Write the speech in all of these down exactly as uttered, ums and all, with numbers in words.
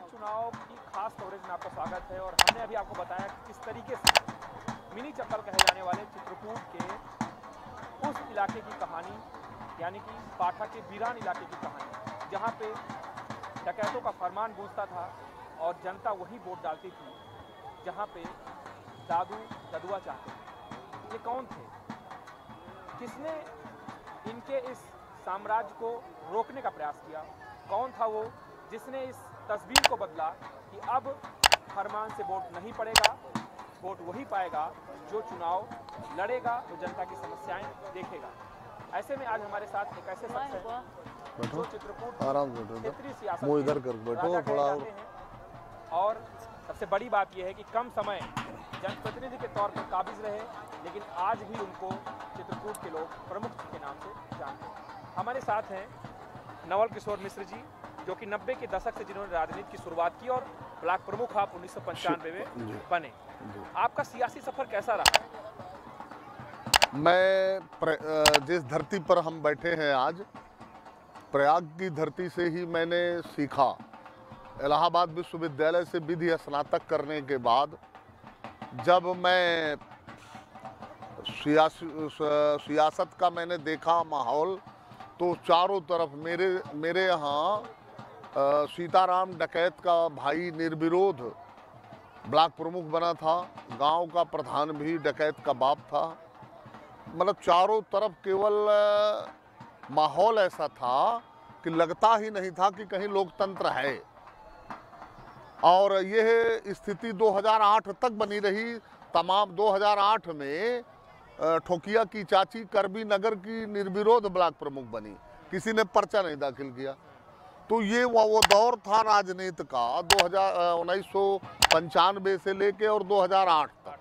चुनाव की खास कवरेज में आपका स्वागत है। और हमने अभी आपको बताया कि किस तरीके से मिनी चंबल कहे जाने वाले चित्रकूट के उस इलाके की कहानी, यानी कि पाठा के बीरान इलाके की कहानी, जहां पे डकैतों का फरमान गूंजता था और जनता वही वोट डालती थी जहां पे दादू ददुआ चाहते थे। ये कौन थे? किसने इनके इस साम्राज्य को रोकने का प्रयास किया? कौन था वो जिसने इस तस्वीर को बदला कि अब फरमान से वोट नहीं पड़ेगा, वोट वही पाएगा जो चुनाव लड़ेगा, जो जनता की समस्याएं देखेगा। ऐसे में आज हमारे साथ एक ऐसे शख्स हैं जो चित्रकूट आराम से क्षेत्रीय सियासत मुंह इधर कर बैठो थोड़ा और और सबसे बड़ी बात यह है कि कम समय जनप्रतिनिधि के तौर पर काबिज रहे, लेकिन आज भी उनको चित्रकूट के लोग प्रमुख के नाम से जानते हैं। हमारे साथ हैं नवल किशोर मिश्र जी, जो कि नब्बे के दशक से जिन्होंने राजनीति की शुरुआत की और ब्लॉक प्रमुख आप उन्नीस सौ पंचानवे में बने। आपका सियासी सफर कैसा रहा? मैं जिस धरती पर हम बैठे हैं आज, प्रयाग की धरती से ही मैंने सीखा। इलाहाबाद विश्वविद्यालय से विधि स्नातक करने के बाद जब मैं सियासत का मैंने देखा माहौल, तो चारों तरफ मेरे मेरे यहाँ सीताराम डकैत का भाई निर्विरोध ब्लॉक प्रमुख बना था, गांव का प्रधान भी डकैत का बाप था। मतलब चारों तरफ केवल माहौल ऐसा था कि लगता ही नहीं था कि कहीं लोकतंत्र है। और यह स्थिति दो हज़ार आठ तक बनी रही। तमाम दो हज़ार आठ में ठोकिया की चाची करबी नगर की निर्विरोध ब्लॉक प्रमुख बनी, किसी ने पर्चा नहीं दाखिल किया। तो ये वो, वो दौर था राजनीति का दो हजार उन्नीस सौ पंचानवे से लेके और दो हज़ार आठ तक।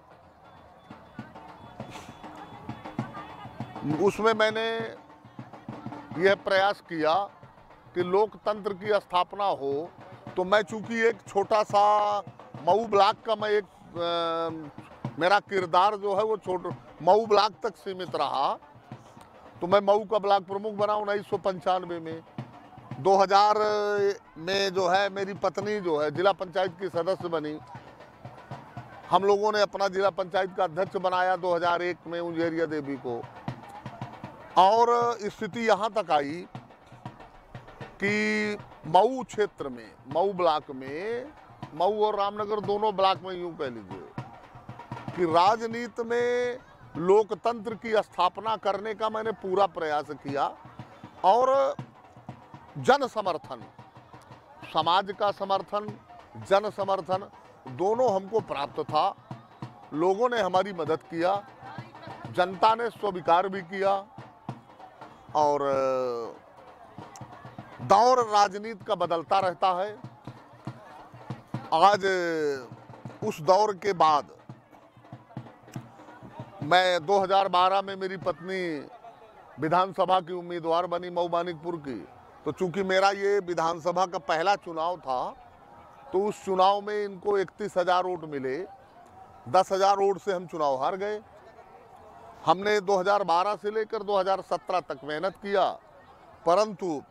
उसमें मैंने यह प्रयास किया कि लोकतंत्र की स्थापना हो। तो मैं चूंकि एक छोटा सा मऊ ब्लॉक का मैं एक आ, मेरा किरदार जो है वो छोटा मऊ ब्लॉक तक सीमित रहा, तो मैं मऊ का ब्लॉक प्रमुख बना उन्नीस सौ पंचानवे में। दो हज़ार में जो है मेरी पत्नी जो है जिला पंचायत की सदस्य बनी। हम लोगों ने अपना जिला पंचायत का अध्यक्ष बनाया दो हज़ार एक में उंजेरिया देवी को। और स्थिति यहाँ तक आई कि मऊ क्षेत्र में, मऊ ब्लॉक में, मऊ और रामनगर दोनों ब्लॉक में यूं कह लीजिए कि राजनीति में लोकतंत्र की स्थापना करने का मैंने पूरा प्रयास किया। और जन समर्थन, समाज का समर्थन, जन समर्थन दोनों हमको प्राप्त था। लोगों ने हमारी मदद किया, जनता ने स्वीकार भी किया। और दौर राजनीति का बदलता रहता है। आज उस दौर के बाद मैं दो हज़ार बारह में मेरी पत्नी विधानसभा की उम्मीदवार बनी मऊ मानिकपुर की। तो चूंकि मेरा ये विधानसभा का पहला चुनाव था, तो उस चुनाव में इनको इकतीस हजार वोट मिले। दस हजार वोट से हम चुनाव हार गए। हमने दो हज़ार बारह से लेकर दो हज़ार सत्रह तक मेहनत किया, परंतु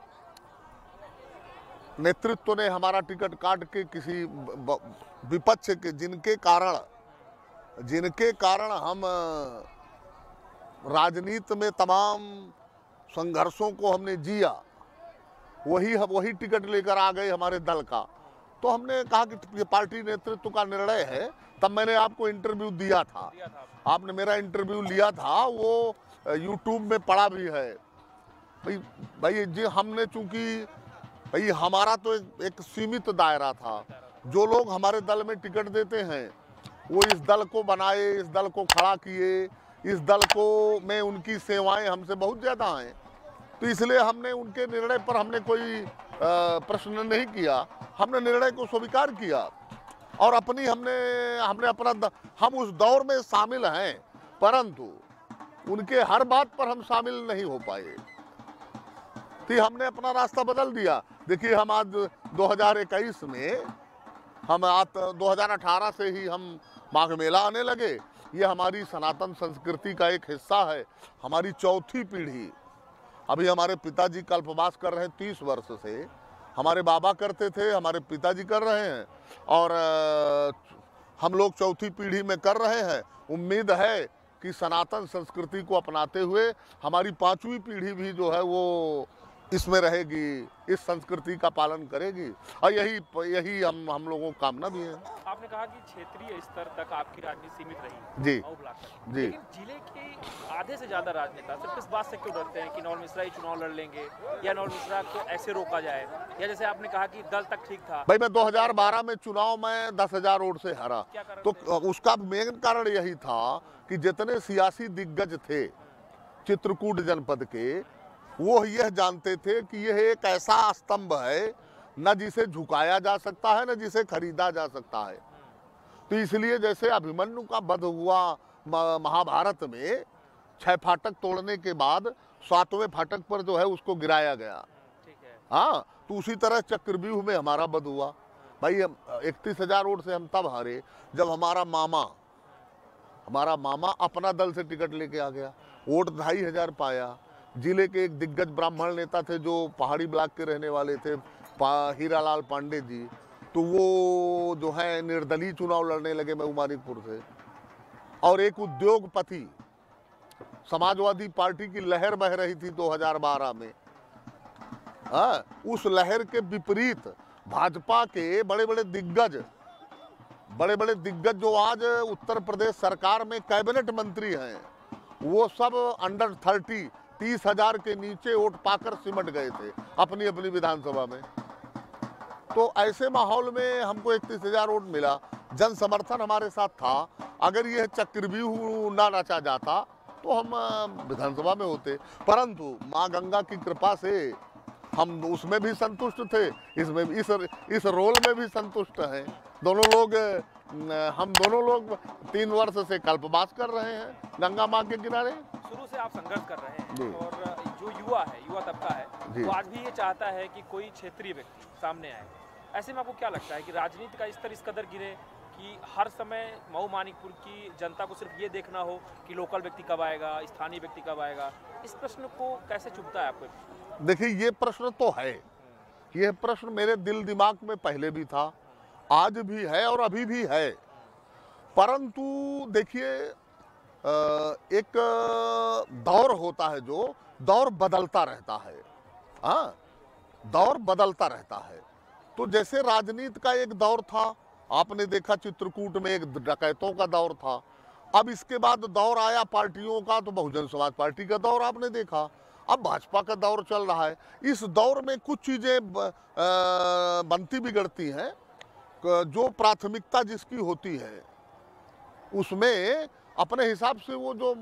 नेतृत्व ने हमारा टिकट काट के किसी विपक्ष के जिनके कारण जिनके कारण हम राजनीति में तमाम संघर्षों को हमने जिया, वही वही टिकट लेकर आ गए हमारे दल का। तो हमने कहा कि ये पार्टी नेतृत्व का निर्णय है। तब मैंने आपको इंटरव्यू दिया था, आपने मेरा इंटरव्यू लिया था, वो यूट्यूब में पड़ा भी है। भाई भाई जी हमने चूंकि भाई हमारा तो एक, एक सीमित दायरा था। जो लोग हमारे दल में टिकट देते हैं वो इस दल को बनाए, इस दल को खड़ा किए, इस दल को में उनकी सेवाएं हमसे बहुत ज़्यादा हैं। तो इसलिए हमने उनके निर्णय पर हमने कोई प्रश्न नहीं किया, हमने निर्णय को स्वीकार किया। और अपनी हमने हमने अपना हम उस दौर में शामिल हैं, परंतु उनके हर बात पर हम शामिल नहीं हो पाए। तो हमने अपना रास्ता बदल दिया। देखिए हम आज दो हज़ार इक्कीस में हम आज दो हज़ार अठारह से ही हम माघ मेला आने लगे। ये हमारी सनातन संस्कृति का एक हिस्सा है। हमारी चौथी पीढ़ी, अभी हमारे पिताजी कल्पवास कर रहे हैं तीस वर्ष से, हमारे बाबा करते थे, हमारे पिताजी कर रहे हैं और हम लोग चौथी पीढ़ी में कर रहे हैं। उम्मीद है कि सनातन संस्कृति को अपनाते हुए हमारी पांचवी पीढ़ी भी जो है वो इसमें रहेगी, इस संस्कृति का पालन करेगी और यही यही हम हम लोगों को कामना भी है। आपने कहा कि क्षेत्रीय स्तर तक आपकी राजनीति सीमित रही जी मऊ ब्लॉक तक, जी। लेकिन जिले के आधे से ज्यादा राजनेता सिर्फ इस बात से क्यों डरते हैं कि नवल मिश्रा ही चुनाव लड़ लेंगे या नवल मिश्रा को ऐसे रोका जाए, या जैसे आपने कहा कि दल तक ठीक था। भाई मैं दो हज़ार बारह में चुनाव में दस हजार वोट से हारा, तो उसका मेन कारण यही था कि जितने सियासी दिग्गज थे चित्रकूट जनपद के, वो यह जानते थे कि यह एक ऐसा स्तंभ है न जिसे झुकाया जा सकता है न जिसे खरीदा जा सकता है। तो इसलिए जैसे अभिमन्यु का वध हुआ महाभारत में, छह फाटक तोड़ने के बाद सातवें फाटक पर जो है उसको गिराया गया, हाँ, तो उसी तरह चक्रव्यूह में हमारा वध हुआ। भाई इकतीस हजार वोट से हम तब हारे जब हमारा मामा हमारा मामा अपना दल से टिकट लेके आ गया, वोट ढाई हजार पाया। जिले के एक दिग्गज ब्राह्मण नेता थे जो पहाड़ी ब्लॉक के रहने वाले थे, हीरालाल पांडे जी, तो वो जो है निर्दलीय चुनाव लड़ने लगे मऊ मानिकपुर से। और एक उद्योगपति, समाजवादी पार्टी की लहर बह रही थी दो हज़ार बारह में, हाँ, उस लहर के विपरीत भाजपा के बड़े बड़े दिग्गज बड़े बड़े दिग्गज जो आज उत्तर प्रदेश सरकार में कैबिनेट मंत्री हैं, वो सब अंडर थर्टी तीस हजार के नीचे वोट पाकर सिमट गए थे अपनी अपनी विधानसभा में। तो ऐसे माहौल में हमको इकतीस हजार वोट मिला, जन समर्थन हमारे साथ था। अगर यह चक्रव्यूह ना रचा जाता तो हम विधानसभा में होते, परंतु माँ गंगा की कृपा से हम उसमें भी संतुष्ट थे, इसमें इस इस रोल में भी संतुष्ट हैं। दोनों लोग, हम दोनों लोग तीन वर्ष से कल्पवास कर रहे हैं गंगा माँ के किनारे। शुरू से आप संघर्ष कर रहे हैं और जो युवा है, युवा तबका है, वो आज भी ये चाहता है कि कोई क्षेत्रीय व्यक्ति सामने आए। ऐसे में आपको क्या लगता है कि राजनीति का स्तर इस कदर गिरे कि हर समय मऊ मानिकपुर की जनता को सिर्फ ये देखना हो कि लोकल व्यक्ति कब आएगा, स्थानीय व्यक्ति कब आएगा? इस प्रश्न को कैसे चुभता है आपको? देखिए, ये प्रश्न तो है, ये प्रश्न मेरे दिल दिमाग में पहले भी था, आज भी है और अभी भी है। परंतु देखिए, एक दौर होता है, जो दौर बदलता रहता है, हाँ, दौर बदलता रहता है। तो जैसे राजनीति का एक दौर था, आपने देखा चित्रकूट में एक डकैतों का दौर था। अब इसके बाद दौर आया पार्टियों का, तो बहुजन समाज पार्टी का दौर आपने देखा। अब भाजपा का दौर चल रहा है। इस दौर में कुछ चीज़ें बनती बिगड़ती हैं, जो प्राथमिकता जिसकी होती है उसमें अपने हिसाब से वो जो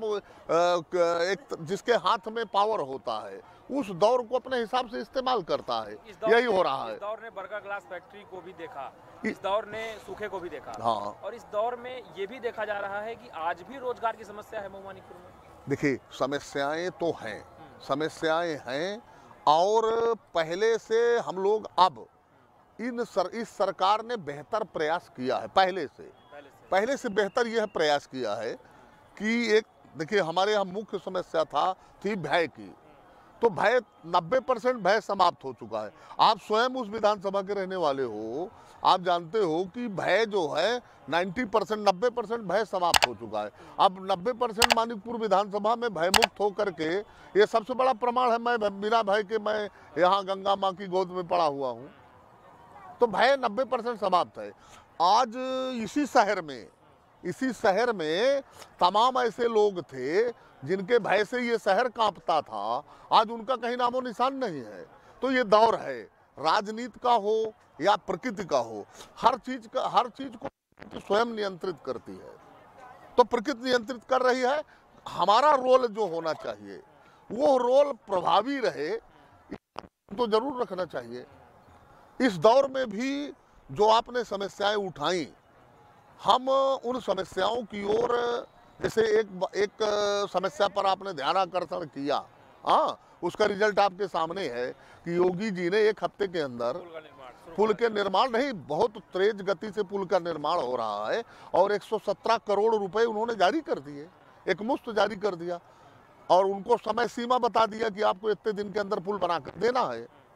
एक जिसके हाथ में पावर होता है उस दौर को अपने हिसाब से इस्तेमाल करता है। यही हो रहा है। इस दौर ने बर्गर ग्लास फैक्ट्री को भी देखा, इस दौर ने सूखे को भी देखा, हाँ, और इस दौर में ये भी देखा जा रहा है कि आज भी रोजगार की समस्या है मऊ मानिकपुर में। देखिए, समस्याएं तो हैं, समस्याएं हैं, और पहले से हम लोग अब इन सर, इस सरकार ने बेहतर प्रयास किया है। पहले से पहले से, पहले से बेहतर यह प्रयास किया है कि एक, देखिए, हमारे यहाँ मुख्य समस्या था थी भय की, तो भय नब्बे परसेंट भय समाप्त हो चुका है। आप स्वयं उस विधानसभा के रहने वाले हो, आप जानते हो कि भय जो है नब्बे परसेंट नब्बे परसेंट भय समाप्त हो चुका है। अब नब्बे परसेंट मानिकपुर विधानसभा में भय मुक्त होकर के, ये सबसे बड़ा प्रमाण है, मैं बिना भय के मैं यहाँ गंगा माँ की गोद में पड़ा हुआ हूँ। तो भय नब्बे परसेंट समाप्त है। आज इसी शहर में इसी शहर में तमाम ऐसे लोग थे जिनके भय से ये शहर कांपता था, आज उनका कहीं नामो निशान नहीं है। तो ये दौर है, राजनीति का हो या प्रकृति का हो, हर चीज का हर चीज को स्वयं नियंत्रित करती है। तो प्रकृति नियंत्रित कर रही है, हमारा रोल जो होना चाहिए वो रोल प्रभावी रहे, तो जरूर रखना चाहिए। इस दौर में भी जो आपने समस्याएं उठाई, हम उन समस्याओं की ओर, जैसे एक एक समस्या पर आपने ध्यान आकर्षण किया, हाँ, उसका रिजल्ट आपके सामने है कि योगी जी ने एक हफ्ते के अंदर पुल के निर्माण, नहीं, बहुत तेज गति से पुल का निर्माण हो रहा है, और एक सौ सत्रह करोड़ रुपए उन्होंने जारी कर दिए, एक मुश्त जारी कर दिया, और उनको समय सीमा बता दिया कि आपको इतने दिन के अंदर पुल बना कर देना है।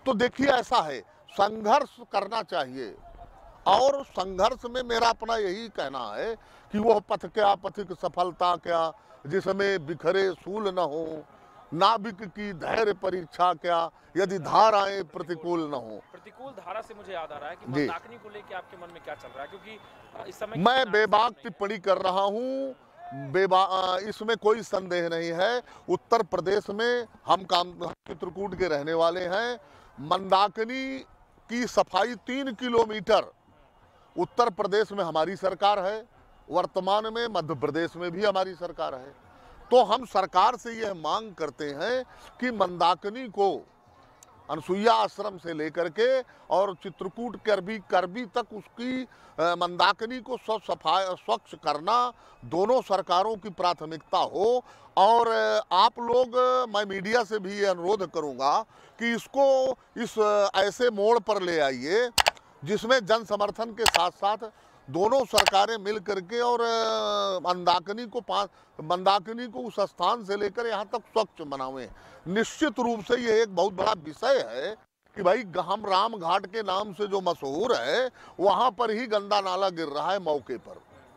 तो देखिए ऐसा है, संघर्ष करना चाहिए और संघर्ष में मेरा अपना यही कहना है कि वह पथ क्या पथिक सफलता क्या, जिसमें बिखरे सूल न हो, नाविक की धैर्य परीक्षा क्या, यदि धाराएं प्रतिकूल न हो। प्रतिकूल धारा से मुझे याद आ रहा है कि जी। मंदाकिनी को लेके आपके मन में क्या चल रहा है, क्योंकि अ, इस समय मैं बेबाक टिप्पणी कर रहा हूँ, बेबा अ, इसमें कोई संदेह नहीं है। उत्तर प्रदेश में हम काम हम चित्रकूट के रहने वाले हैं। मंदाकिनी की सफाई तीन किलोमीटर उत्तर प्रदेश में हमारी सरकार है, वर्तमान में मध्य प्रदेश में भी हमारी सरकार है। तो हम सरकार से यह मांग करते हैं कि मंदाकिनी को अनसुईया आश्रम से लेकर के और चित्रकूट करबी करबी तक उसकी अ, मंदाकिनी को स्वच्छ सफाई स्वच्छ करना दोनों सरकारों की प्राथमिकता हो। और अ, आप लोग, अ, मैं मीडिया से भी ये अनुरोध करूंगा कि इसको इस अ, ऐसे मोड़ पर ले आइए जिसमें जन समर्थन के साथ साथ दोनों सरकारें मिल करके और अ, मंदाकिनी को पास मंदाकिनी को उस स्थान से लेकर यहाँ तक स्वच्छ बनावें। निश्चित रूप से ये एक बहुत बड़ा विषय है कि भाई हम राम घाट के नाम से जो मशहूर है, वहाँ पर ही गंदा नाला गिर रहा है मौके पर,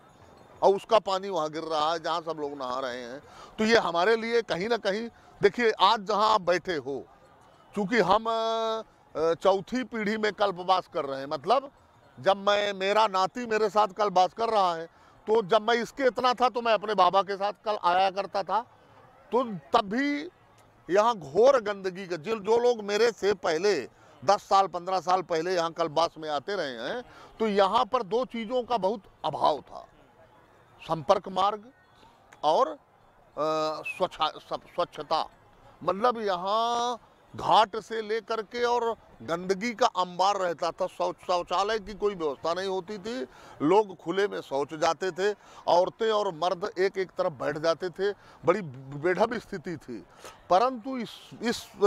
और उसका पानी वहाँ गिर रहा है जहाँ सब लोग नहा रहे हैं। तो ये हमारे लिए कहीं ना कहीं, देखिए आज जहाँ आप बैठे हो, चूँकि हम अ, चौथी पीढ़ी में कल्पवास कर रहे हैं, मतलब जब मैं मेरा नाती मेरे साथ कल्पवास कर रहा है, तो जब मैं इसके इतना था तो मैं अपने बाबा के साथ कल आया करता था। तो तब भी यहाँ घोर गंदगी का, जिन जो लोग मेरे से पहले दस साल पंद्रह साल पहले यहाँ कल्पवास में आते रहे हैं, तो यहाँ पर दो चीज़ों का बहुत अभाव था, संपर्क मार्ग और स्वच्छ स्वच्छता। मतलब यहाँ घाट से लेकर के और गंदगी का अंबार रहता था, शौच शौचालय की कोई व्यवस्था नहीं होती थी, लोग खुले में शौच जाते थे, औरतें और मर्द एक एक तरफ बैठ जाते थे, बड़ी बेढब स्थिति थी। परंतु इस इस आ,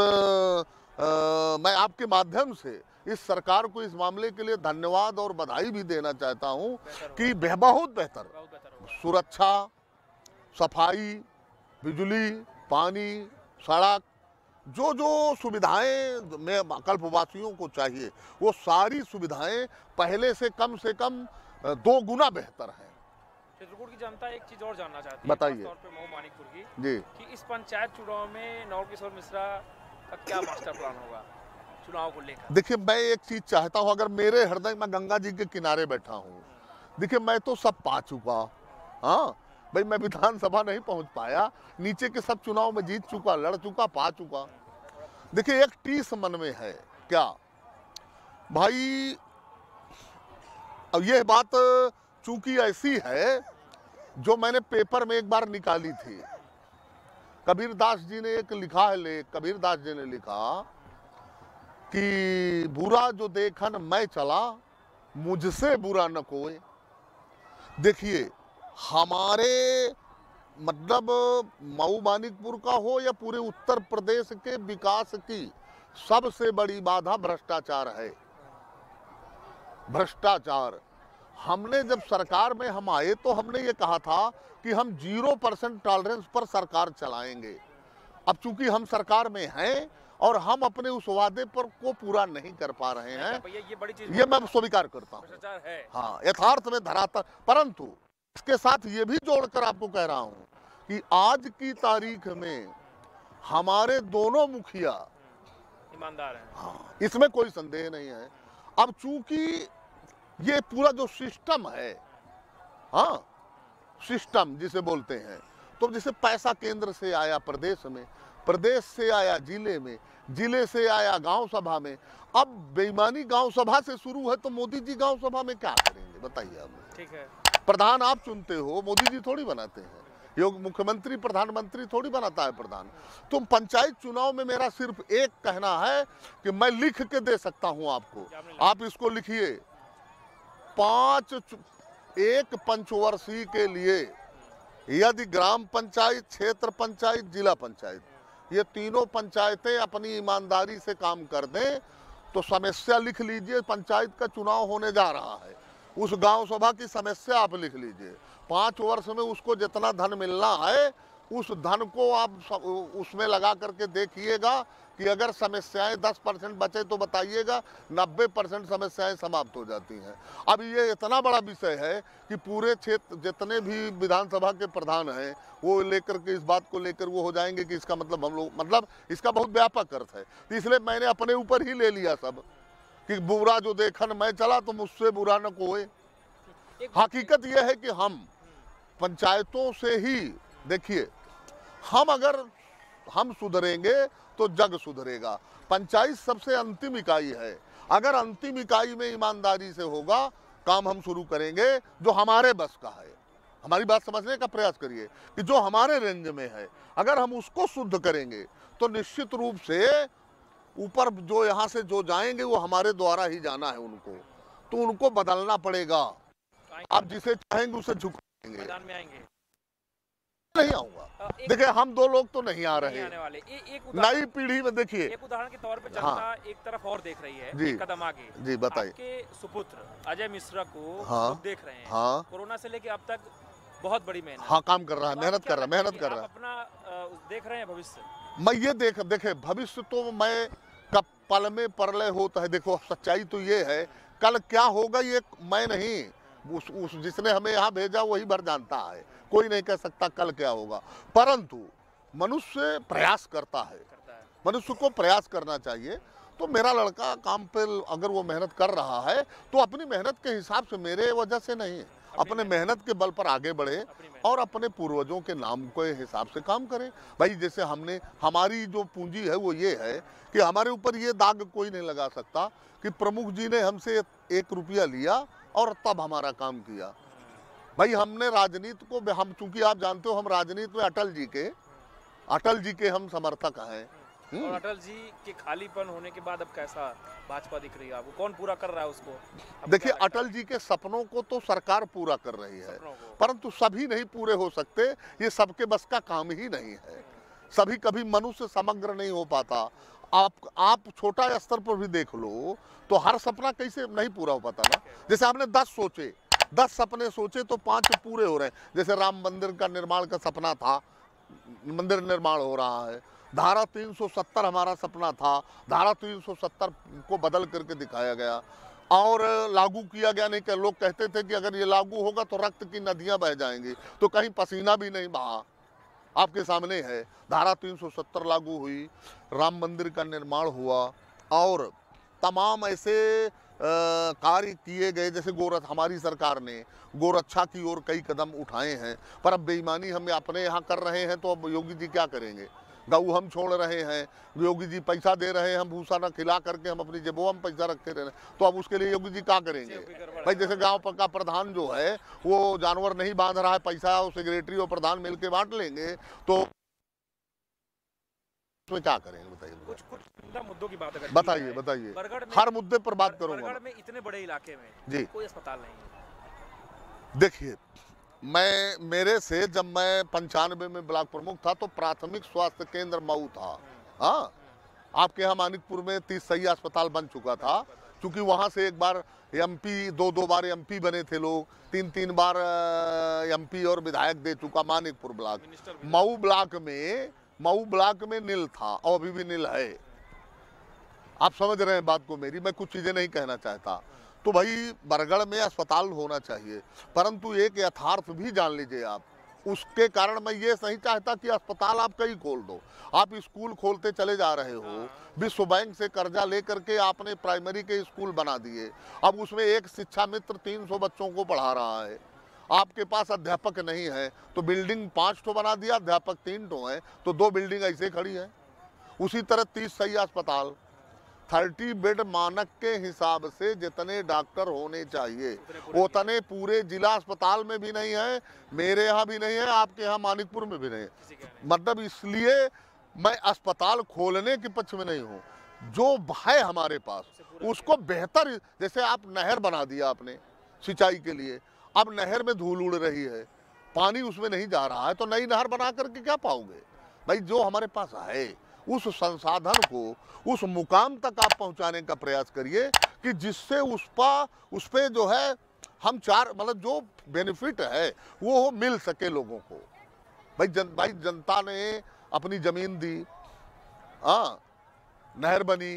आ, मैं आपके माध्यम से इस सरकार को इस मामले के लिए धन्यवाद और बधाई भी देना चाहता हूँ कि बहुत बेहतर सुरक्षा, सफाई, बिजली, पानी, सड़क, जो जो सुविधाएं में कल्पवासियों को चाहिए, वो सारी सुविधाएं पहले से कम से कम दो गुना बेहतर है। चित्रकूट की जनता एक चीज और जानना चाहती है, बताइए। खास तौर पे मऊ मानिकपुर की, जी, कि इस पंचायत चुनाव में नवकिशोर मिश्रा का क्या मास्टर प्लान होगा चुनाव को लेकर? देखिए, मैं एक चीज चाहता हूँ, अगर मेरे हृदय में गंगा जी के किनारे बैठा हूँ, देखिए मैं तो सब पा चुका। हाँ भाई, मैं विधानसभा नहीं पहुंच पाया, नीचे के सब चुनाव में जीत चुका, लड़ चुका, पा चुका। देखिए एक टीस मन में है क्या भाई, अब यह बात चूंकि ऐसी है जो मैंने पेपर में एक बार निकाली थी। कबीरदास जी ने एक लिखा है लेख, कबीरदास जी ने लिखा कि बुरा जो देखन मैं चला, मुझसे बुरा न कोई। देखिए हमारे मतलब मऊ मानिकपुर का हो या पूरे उत्तर प्रदेश के विकास की सबसे बड़ी बाधा भ्रष्टाचार है। भ्रष्टाचार, हमने जब सरकार में हम आए तो हमने ये कहा था कि हम जीरो परसेंट टॉलरेंस पर सरकार चलाएंगे। अब चूंकि हम सरकार में हैं और हम अपने उस वादे पर को पूरा नहीं कर पा रहे हैं, ये बड़ी चीज ये मैं स्वीकार करता हूँ, भ्रष्टाचार है। हाँ यथार्थ में धरातल। परंतु इसके साथ ये भी जोड़कर आपको कह रहा हूँ कि आज की तारीख में हमारे दोनों मुखिया ईमानदार हैं, हाँ, इसमें कोई संदेह नहीं है। अब चूंकि ये पूरा जो सिस्टम है, हाँ सिस्टम जिसे बोलते हैं, तो जैसे पैसा केंद्र से आया प्रदेश में, प्रदेश से आया जिले में, जिले से आया गांव सभा में, अब बेईमानी गांव सभा से शुरू है, तो मोदी जी गांव सभा में क्या करेंगे बताइए आप? ठीक है, प्रधान आप चुनते हो, मोदी जी थोड़ी बनाते हैं, योग मुख्यमंत्री प्रधानमंत्री थोड़ी बनाता है प्रधान। तो पंचायत चुनाव में मेरा सिर्फ एक कहना है कि मैं लिख के दे सकता हूं आपको, आप इसको लिखिए। पांच एक पंचवर्षीय के लिए यदि ग्राम पंचायत, क्षेत्र पंचायत, जिला पंचायत, ये तीनों पंचायतें अपनी ईमानदारी से काम कर दें तो समस्या लिख लीजिए, पंचायत का चुनाव होने जा रहा है, उस गांव सभा की समस्या आप लिख लीजिए। पाँच वर्ष में उसको जितना धन मिलना है उस धन को आप सब उसमें लगा करके देखिएगा कि अगर समस्याएं दस परसेंट बचे तो बताइएगा, नब्बे परसेंट समस्याएं समाप्त हो जाती हैं। अब ये इतना बड़ा विषय है कि पूरे क्षेत्र जितने भी विधानसभा के प्रधान हैं वो लेकर के इस बात को लेकर वो हो जाएंगे कि इसका मतलब हम लोग, मतलब इसका बहुत व्यापक अर्थ है। तो इसलिए मैंने अपने ऊपर ही ले लिया सब कि बुरा जो देखन मैं चला तो मुझसे बुरा न कोई। हकीकत यह है कि हम पंचायतों से ही, देखिए, हम अगर हम सुधरेंगे तो जग सुधरेगा। पंचायत सबसे अंतिम इकाई है। अगर अंतिम इकाई में ईमानदारी से होगा काम हम शुरू करेंगे जो हमारे बस का है। हमारी बात समझने का प्रयास करिए कि जो हमारे रेंज में है अगर हम उसको शुद्ध करेंगे तो निश्चित रूप से ऊपर जो यहाँ से जो जाएंगे वो हमारे द्वारा ही जाना है उनको, तो उनको बदलना पड़ेगा। आप जिसे चाहेंगे उसे झुकाएंगे। मैदान में आएंगे नहीं आऊंगा। देखिए हम दो लोग तो नहीं आ रहे, आने वाले। ए, एक नई पीढ़ी में देखिए, एक उदाहरण के तौर पे जनता हाँ, एक तरफ और देख रही है, जी, एक कदम आगे। जी बताइए। आपके सुपुत्र अजय मिश्रा को हाँ, लोग देख रहे हैं। हाँ, कोरोना से लेके अब तक बहुत बड़ी मेहनत, हाँ काम कर रहा है, मेहनत कर रहा है, मेहनत कर रहा है। अपना देख रहे हैं भविष्य। मैं ये देख देखे भविष्य तो मैं कब पल में परलय होता है। देखो सच्चाई तो ये है, कल क्या होगा ये मैं नहीं, उस, उस जिसने हमें यहाँ भेजा वही भर जानता है। कोई नहीं कह सकता कल क्या होगा, परंतु मनुष्य प्रयास करता है, मनुष्य को प्रयास करना चाहिए। तो मेरा लड़का काम पे अगर वो मेहनत कर रहा है तो अपनी मेहनत के हिसाब से, मेरे वजह से नहीं, अपने मेहनत के बल पर आगे बढ़े और अपने पूर्वजों के नाम के हिसाब से काम करें। भाई जैसे हमने, हमारी जो पूंजी है वो ये है कि हमारे ऊपर ये दाग कोई नहीं लगा सकता कि प्रमुख जी ने हमसे एक रुपया लिया और तब हमारा काम किया। भाई हमने राजनीति को, हम चूंकि आप जानते हो हम राजनीति में अटल जी के अटल जी के हम समर्थक हैं। और अटल जी के खालीपन होने के बाद अब कैसा भाजपा दिख रही है आपको? कौन पूरा कर रहा है उसको? देखिए अटल जी के सपनों को तो सरकार पूरा कर रही है, परंतु सभी नहीं पूरे हो सकते। ये सबके बस का काम ही नहीं है। सभी कभी मनुष्य समग्र नहीं हो पाता। आप आप छोटा स्तर पर भी देख लो तो हर सपना कैसे नहीं पूरा हो पाता ना। जैसे हमने दस सोचे, दस सपने सोचे तो पांच पूरे हो रहे हैं। जैसे राम मंदिर का निर्माण का सपना था, मंदिर निर्माण हो रहा है। धारा तीन सौ सत्तर हमारा सपना था, धारा तीन सौ सत्तर को बदल करके दिखाया गया और लागू किया गया। नहीं, लोग कहते थे कि अगर ये लागू होगा तो रक्त की नदियां बह जाएंगी, तो कहीं पसीना भी नहीं बहा। आपके सामने है, धारा तीन सौ सत्तर लागू हुई, राम मंदिर का निर्माण हुआ और तमाम ऐसे कार्य किए गए। जैसे गोरख, हमारी सरकार ने गोरक्षा की ओर कई कदम उठाए हैं, पर अब बेईमानी हम अपने यहाँ कर रहे हैं तो अब योगी जी क्या करेंगे? गऊ हम छोड़ रहे हैं, योगी जी पैसा दे रहे हैं, हम भूसा न खिला करके हम अपनी जेबों में पैसा रखे रहे हैं, तो अब उसके लिए योगी जी क्या करेंगे? भाई जैसे गांव का प्रधान जो है वो जानवर नहीं बांध रहा है, पैसा सेक्रेटरी और प्रधान मिलके बांट लेंगे, तो उसमें क्या करेंगे बताइए? कुछ कुछ मुद्दों की बात अगर बताइए बताइए, हर मुद्दे पर बात करूंगा। बरगढ़ में इतने बड़े इलाके में जी कोई अस्पताल नहीं है। देखिए मैं, मेरे से जब मैं पंचानवे में ब्लॉक प्रमुख था तो प्राथमिक स्वास्थ्य केंद्र मऊ था। हाँ, आपके यहाँ मानिकपुर में तीस सही अस्पताल बन चुका था, क्योंकि वहाँ से एक बार एमपी, दो दो बार एमपी बने थे लोग, तीन तीन बार एमपी और विधायक दे चुका मानिकपुर ब्लॉक। मऊ ब्लॉक में मऊ ब्लॉक में नील था और अभी भी नील है। आप समझ रहे हैं बात को मेरी, मैं कुछ चीजें नहीं कहना चाहता। तो भाई बरगढ़ में अस्पताल होना चाहिए, परंतु एक यथार्थ भी जान लीजिए आप, उसके कारण मैं ये नहीं चाहता कि अस्पताल आप कहीं खोल दो। आप स्कूल खोलते चले जा रहे हो, विश्व बैंक से कर्जा लेकर के आपने प्राइमरी के स्कूल बना दिए, अब उसमें एक शिक्षा मित्र तीन सौ बच्चों को पढ़ा रहा है। आपके पास अध्यापक नहीं है तो बिल्डिंग पाँच ठो बना दिया, अध्यापक तीन ठो है तो दो बिल्डिंग ऐसे खड़ी है। उसी तरह तीस सही अस्पताल, थर्टी बेड मानक के हिसाब से जितने डॉक्टर होने चाहिए उतने पूरे जिला अस्पताल में भी नहीं है, मेरे यहाँ भी नहीं है, आपके यहाँ मानिकपुर में भी नहीं है। मतलब इसलिए मैं अस्पताल खोलने के पक्ष में नहीं हूँ। जो है हमारे पास उसको बेहतर, जैसे आप नहर बना दिया आपने सिंचाई के लिए, अब नहर में धूल उड़ रही है, पानी उसमें नहीं जा रहा है, तो नई नहर बना करके क्या पाओगे? भाई जो हमारे पास है उस संसाधन को उस मुकाम तक आप पहुंचाने का प्रयास करिए कि जिससे उस पर उस पे जो है हम चार, मतलब जो बेनिफिट है वो मिल सके लोगों को। भाई जन भाई जनता ने अपनी जमीन दी, हाँ नहर बनी,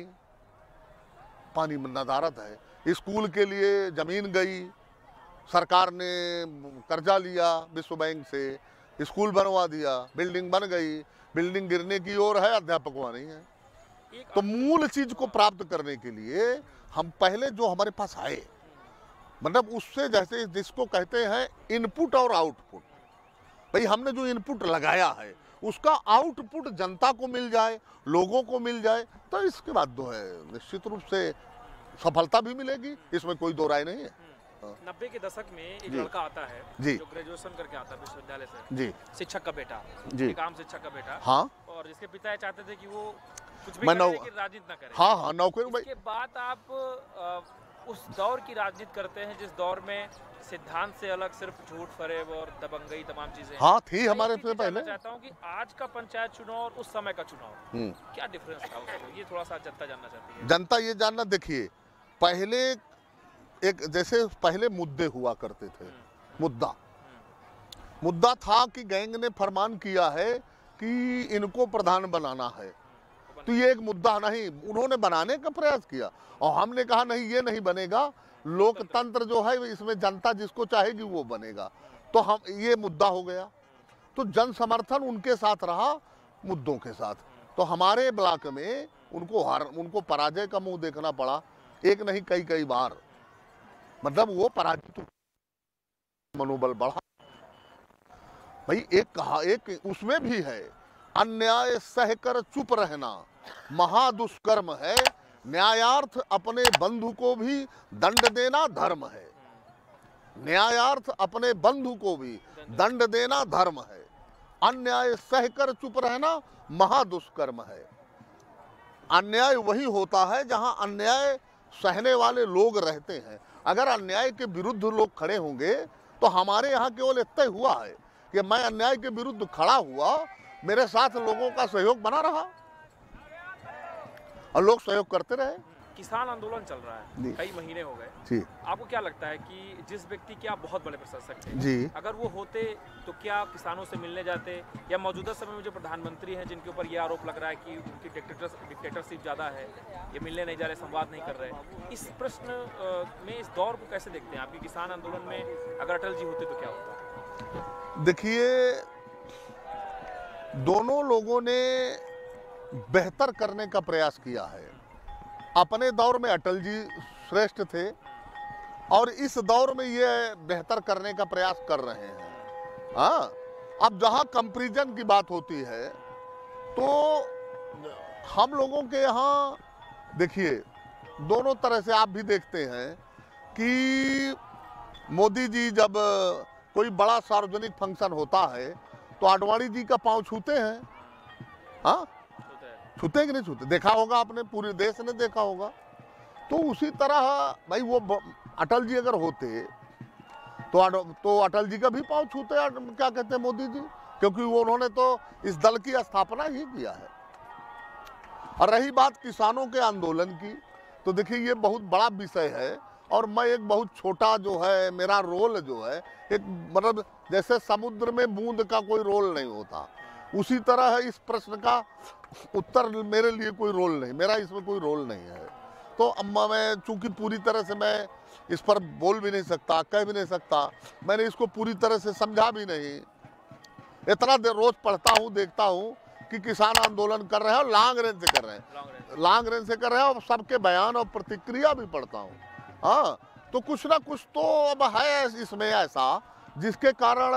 पानी में नदारत है, स्कूल के लिए जमीन गई, सरकार ने कर्जा लिया विश्व बैंक से, स्कूल बनवा दिया, बिल्डिंग बन गई, बिल्डिंग गिरने की ओर है, अध्यापक वहाँ नहीं है। तो मूल चीज को प्राप्त करने के लिए हम पहले जो हमारे पास आए, मतलब उससे जैसे जिसको कहते हैं इनपुट और आउटपुट, भाई हमने जो इनपुट लगाया है उसका आउटपुट जनता को मिल जाए, लोगों को मिल जाए, तो इसके बाद जो है निश्चित रूप से सफलता भी मिलेगी, इसमें कोई दो राय नहीं है। नब्बे के दशक में एक लड़का आता है जी, जो ग्रेजुएशन करके आता है विश्वविद्यालय से, जी, शिक्षक का बेटा, जी, एक आम शिक्षक का बेटा, हाँ, और जिसके पिता चाहते थे कि वो कुछ भी मैं करे लेकिन राजनीति ना करे। हाँ हाँ नौकरी। इसके बाद आप आ, उस दौर की राजनीति करते हैं जिस दौर में सिद्धांत से अलग सिर्फ झूठ फरेब और दबंगई तमाम चीजें हाँ थी हमारे से पहले। चाहता हूँ कि आज का पंचायत चुनाव और उस समय का चुनाव क्या डिफरेंस था उसमें, ये थोड़ा सा जनता जानना चाहती है। जनता ये जानना, देखिए पहले एक जैसे पहले मुद्दे हुआ करते थे, मुद्दा मुद्दा था कि गैंग ने फरमान किया है कि इनको प्रधान बनाना है, तो ये एक मुद्दा नहीं, उन्होंने बनाने का प्रयास किया और हमने कहा नहीं ये नहीं बनेगा, लोकतंत्र जो है इसमें जनता जिसको चाहेगी वो बनेगा, तो हम ये मुद्दा हो गया, तो जन समर्थन उनके साथ रहा मुद्दों के साथ, तो हमारे ब्लॉक में उनको हार उनको पराजय का मुंह देखना पड़ा, एक नहीं कई कई बार, मतलब वो पराजित, मनोबल बढ़ा। भाई एक कहा एक उसमें भी है, अन्याय सहकर चुप रहना महादुष्कर्म है, न्यायार्थ अपने बंधु को भी दंड देना धर्म है, न्यायार्थ अपने बंधु को भी दंड देना धर्म है, अन्याय सहकर चुप रहना महादुष्कर्म है। अन्याय वही होता है जहां अन्याय सहने वाले लोग रहते हैं, अगर अन्याय के विरुद्ध लोग खड़े होंगे तो हमारे यहाँ केवल इतना हुआ है कि मैं अन्याय के विरुद्ध खड़ा हुआ, मेरे साथ लोगों का सहयोग बना रहा और लोग सहयोग करते रहे। किसान आंदोलन चल रहा है, कई महीने हो गए जी, आपको क्या लगता है कि जिस व्यक्ति के आप बहुत बड़े प्रशंसक थे जी, अगर वो होते तो क्या किसानों से मिलने जाते, या मौजूदा समय में जो प्रधानमंत्री हैं जिनके ऊपर ये आरोप लग रहा है कि उनकी डिक्टेटरशिप ज़्यादा है, ये मिलने नहीं जा रहे, संवाद नहीं कर रहे, इस प्रश्न में इस दौर को कैसे देखते हैं आपकी किसान आंदोलन में अगर अटल जी होते तो क्या होता? देखिए दोनों लोगों ने बेहतर करने का प्रयास किया है, अपने दौर में अटल जी श्रेष्ठ थे और इस दौर में ये बेहतर करने का प्रयास कर रहे हैं। हाँ, अब जहाँ कंपैरिजन की बात होती है तो हम लोगों के यहाँ देखिए दोनों तरह से आप भी देखते हैं कि मोदी जी जब कोई बड़ा सार्वजनिक फंक्शन होता है तो आडवाणी जी का पांव छूते हैं, हाँ छूते कि नहीं छूते, देखा होगा आपने, पूरे देश ने देखा होगा। तो उसी तरह भाई वो अटल जी अगर होते तो तो अटल जी का भी पांव छूते, क्या कहते हैं मोदी जी, क्योंकि वो उन्होंने तो इस दल की स्थापना ही किया है। और रही बात किसानों के आंदोलन की, तो देखिए ये बहुत बड़ा विषय है और मैं एक बहुत छोटा जो है मेरा रोल जो है एक, मतलब जैसे समुद्र में बूंद का कोई रोल नहीं होता, उसी तरह है इस प्रश्न का उत्तर मेरे लिए कोई रोल नहीं, मेरा इसमें कोई रोल नहीं है। तो अम्मा मैं चूंकि पूरी तरह से मैं इस पर बोल भी नहीं सकता, कह भी नहीं सकता, मैंने इसको पूरी तरह से समझा भी नहीं, इतना देर रोज पढ़ता हूँ देखता हूँ कि किसान आंदोलन कर रहे हैं और लॉन्ग रेंज से कर रहे हैं, लॉन्ग रेंज से कर रहे हैं और सबके बयान और प्रतिक्रिया भी पढ़ता हूँ। हाँ, तो कुछ ना कुछ तो अब है इसमें ऐसा जिसके कारण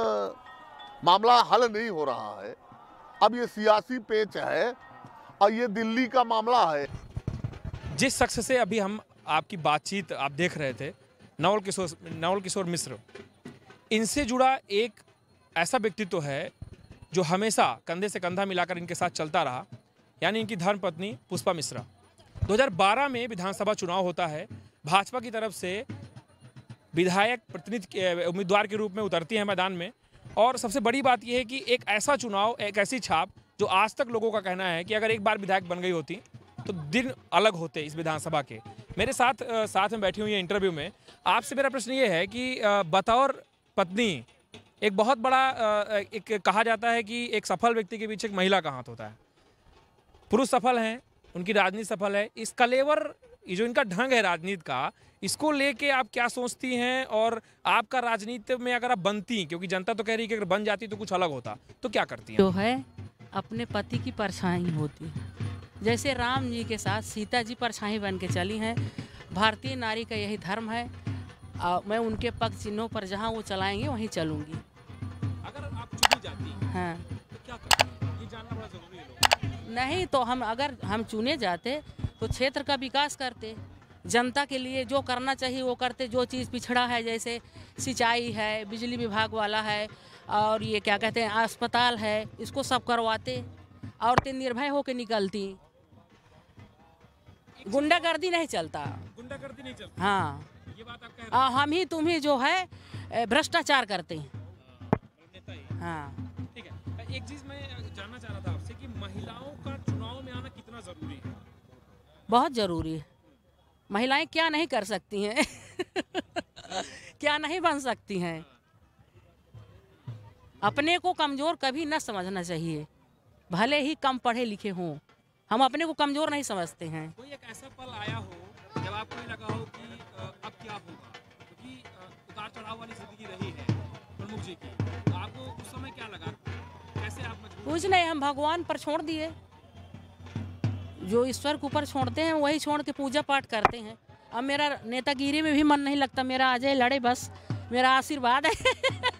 मामला हल नहीं हो रहा है। अब ये सियासी पेच है और ये दिल्ली का मामला है। जिस शख्स से अभी हम आपकी बातचीत आप देख रहे थे, नवल किशोर नवल किशोर मिश्र, इनसे जुड़ा एक ऐसा व्यक्तित्व है जो हमेशा कंधे से कंधा मिलाकर इनके साथ चलता रहा, यानी इनकी धर्मपत्नी पुष्पा मिश्रा। दो हज़ार बारह में विधानसभा चुनाव होता है, भाजपा की तरफ से विधायक प्रतिनिधि उम्मीदवार के रूप में उतरती है मैदान में, और सबसे बड़ी बात यह है कि एक ऐसा चुनाव, एक ऐसी छाप जो आज तक लोगों का कहना है कि अगर एक बार विधायक बन गई होती तो दिन अलग होते इस विधानसभा के। मेरे साथ साथ में बैठी हुई है इंटरव्यू में, आपसे मेरा प्रश्न ये है कि बतौर पत्नी एक बहुत बड़ा अ, एक कहा जाता है कि एक सफल व्यक्ति के पीछे एक महिला का हाथ होता है। पुरुष सफल हैं, उनकी राजनीति सफल है, इस कलेवर ये जो इनका ढंग है राजनीति का, इसको लेके आप क्या सोचती हैं? और आपका राजनीति में अगर आप बनती, क्योंकि जनता तो कह रही है कि अगर बन जाती तो कुछ अलग होता, तो क्या करती हैं? जो है अपने पति की परछाई होती है। जैसे राम जी के साथ सीता जी परछाई बन के चली हैं। भारतीय नारी का यही धर्म है। आ, मैं उनके पग चिन्हों पर जहाँ वो चलाएंगे वहीं चलूँगी। अगर आप चुनी जाती हैं, हाँ, तो क्या करती हैं? ये जानना बड़ा जरूरी है लोगों को। नहीं तो हम अगर हम चुने जाते तो क्षेत्र का विकास करते, जनता के लिए जो करना चाहिए वो करते। जो चीज़ पिछड़ा है, जैसे सिंचाई है, बिजली विभाग वाला है, और ये क्या कहते हैं अस्पताल है, इसको सब करवाते। औरतें निर्भय होकर निकलती, गुंडागर्दी नहीं चलता। गुंडागर्दी नहीं चलती। हाँ, ये बात आप कह रहे आ, हम ही तुम ही जो है ए, भ्रष्टाचार करते हैं। हैं, नेता ही। हाँ, ठीक है, एक चीज मैं जानना चाह रहा था आपसे कि महिलाओं का चुनाव में आना कितना जरूरी है? बहुत ज़रूरी है। महिलाएं क्या नहीं कर सकती हैं क्या नहीं बन सकती हैं। अपने को कमज़ोर कभी न समझना चाहिए, भले ही कम पढ़े लिखे हों। हम अपने को कमज़ोर नहीं समझते हैं। कोई एक ऐसा पल आया हो जब आपको ये लगा हो कि अ, अब क्या होगा, क्योंकि अ, उतार चढ़ाव वाली जिंदगी रही है प्रमुख जी की, तो आपको उस समय क्या लगा? कैसे आप मजबूर? कुछ नहीं, हम भगवान पर छोड़ दिए। जो ईश्वर के ऊपर छोड़ते हैं वही छोड़ के पूजा पाठ करते हैं। अब मेरा नेतागिरी में भी मन नहीं लगता। मेरा अजय लड़े बस मेरा आशीर्वाद है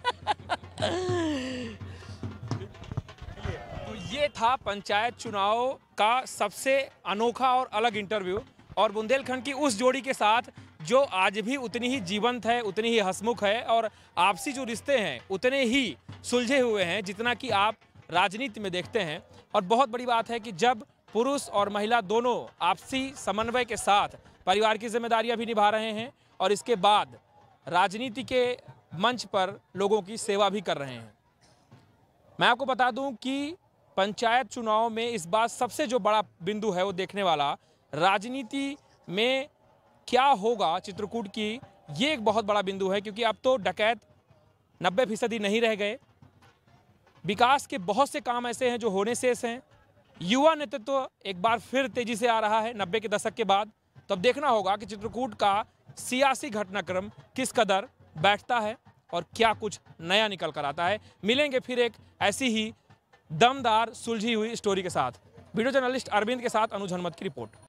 तो ये था पंचायत चुनाव का सबसे अनोखा और अलग इंटरव्यू, और बुंदेलखंड की उस जोड़ी के साथ जो आज भी उतनी ही जीवंत है, उतनी ही हंसमुख है, और आपसी जो रिश्ते हैं उतने ही सुलझे हुए हैं जितना कि आप राजनीति में देखते हैं। और बहुत बड़ी बात है कि जब पुरुष और महिला दोनों आपसी समन्वय के साथ परिवार की जिम्मेदारियां भी निभा रहे हैं और इसके बाद राजनीति के मंच पर लोगों की सेवा भी कर रहे हैं। मैं आपको बता दूं कि पंचायत चुनाव में इस बार सबसे जो बड़ा बिंदु है वो देखने वाला, राजनीति में क्या होगा चित्रकूट की, ये एक बहुत बड़ा बिंदु है, क्योंकि अब तो डकैत नब्बे फीसदी नहीं रह गए। विकास के बहुत से काम ऐसे हैं जो होने शेष हैं। युवा नेतृत्व एक बार फिर तेजी से आ रहा है नब्बे के दशक के बाद। तो अब देखना होगा कि चित्रकूट का सियासी घटनाक्रम किस कदर बैठता है और क्या कुछ नया निकल कर आता है। मिलेंगे फिर एक ऐसी ही दमदार सुलझी हुई स्टोरी के साथ। वीडियो जर्नलिस्ट अरविंद के साथ अनुज हनुमत की रिपोर्ट।